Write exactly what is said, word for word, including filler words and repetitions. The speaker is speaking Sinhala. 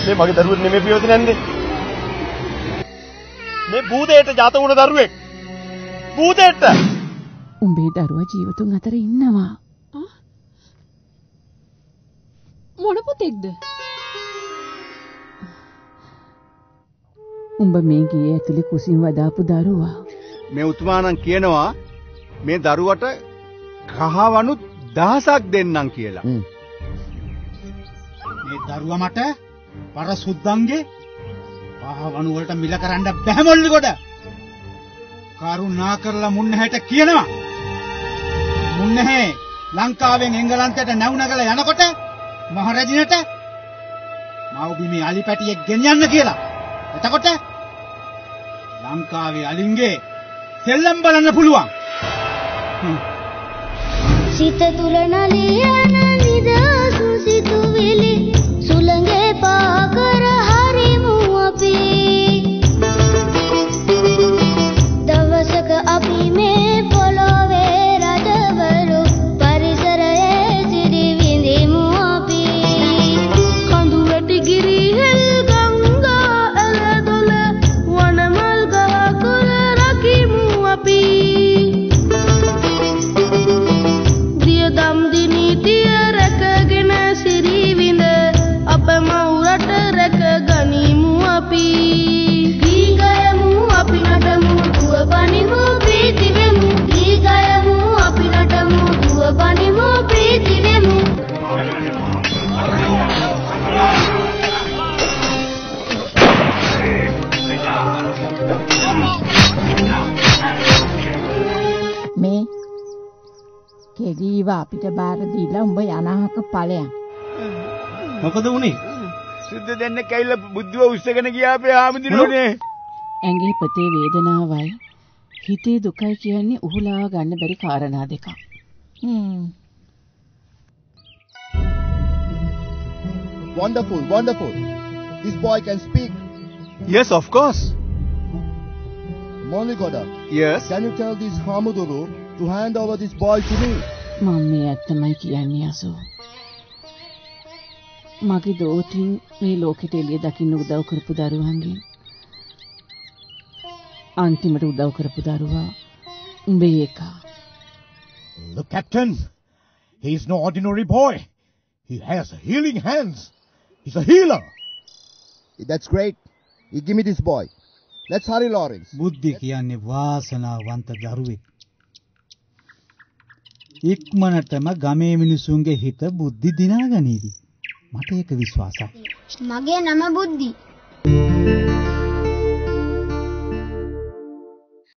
මේ මගේ දරුවෙක් නෙමෙයි පියවද නැන්නේ. මේ භූතයට ජාත වුණ දරුවෙක්. භූතයට. උඹේ දරුවා ජීවතුන් අතර ඉන්නවා. මොන පුතෙක්ද? උඹ මේ ගියේ ඇතුලේ කුසින් වදාපු දරුවා. මේ උතුමාණන් කියනවා මේ දරුවට කහවණු දහසක් දෙන්නම් කියලා. මේ දරුවා මට පරසුද්දන්ගේ කහවණු වලට මිල කරන්න බැහැ මොල්ලි කොට. කරුණා කරලා මුන්නහැට කියනවා. මුන්නහැ ලංකාවෙන් එංගලන්තයට නැවුනගල යනකොට මහරජිනට මව්බිමේ අලිපැටියෙක් ගෙනියන්න කියලා. එතකොට ලංකාවේ අලින්ගේ සෙල්ලම් බලන්න පුළුවන්. සිත තුල නලියන නිදසු සිතුවිලි සුළඟේ පාකර හරිමු අපි. දවසක අපි මේ පොළොවේ රජවරු පරිසරයේ සිරි විඳිමු අපි. කඳු වැටි ගිරි හෙල් ගංගා ඇලදොල වනමල් ගහ කුල රකිමු අපි. දියදම් දිනීතිය රැකගෙන සිරි විඳ අප මවුරට රැක ගනිමු අපි. ගී ගයමු අපි නටමු දුව බනිමු ප්‍රීති වෙමු. ගී ගයමු අපි නටමු දුව බනිමු ප්‍රීති වෙමු. මේ කෙදීව අපිට බාර දීලා උඹ යනහක ඵලයන්. මොකද උනේ? සුද්ධ දෙන්න කැවිලා බුද්ධිව උස්සගෙන ගියා අපේ ආමුදිනෝනේ. ඇඟේ පතේ වේදනාවයි හිතේ දුකයි කියන්නේ උහුලා ගන්න බැරි කාරණා දෙකක්. හ්ම්. Wonderful, wonderful. This boy can speak. Yes, of course. Molikoda. Yes. Can you tell this Hamuduru to hand over this boy to me? මම මේ ඇත්තමයි කියන්නේ අසෝ. මගේ දෝතින් මේ ලෝකෙට එළිය දකින්න උදව් කරපු දරුවන්ගෙන් අන්තිමට උදව් කරපු දරුවා උඹේ එකා. Look, Captain. He is no ordinary boy. He has healing hands. He's a healer. That's great. You give me this boy. Let's hurry, Lawrence. බුද්ධි කියන්නේ වාසනාවන්ත දරුවෙක්. ඉක්මනටම ගමේ මිනිසුන්ගේ හිත බුද්ධි දිනාගනීවි. මට ඒක විශ්වාසයි. මගේ නම බුද්ධි.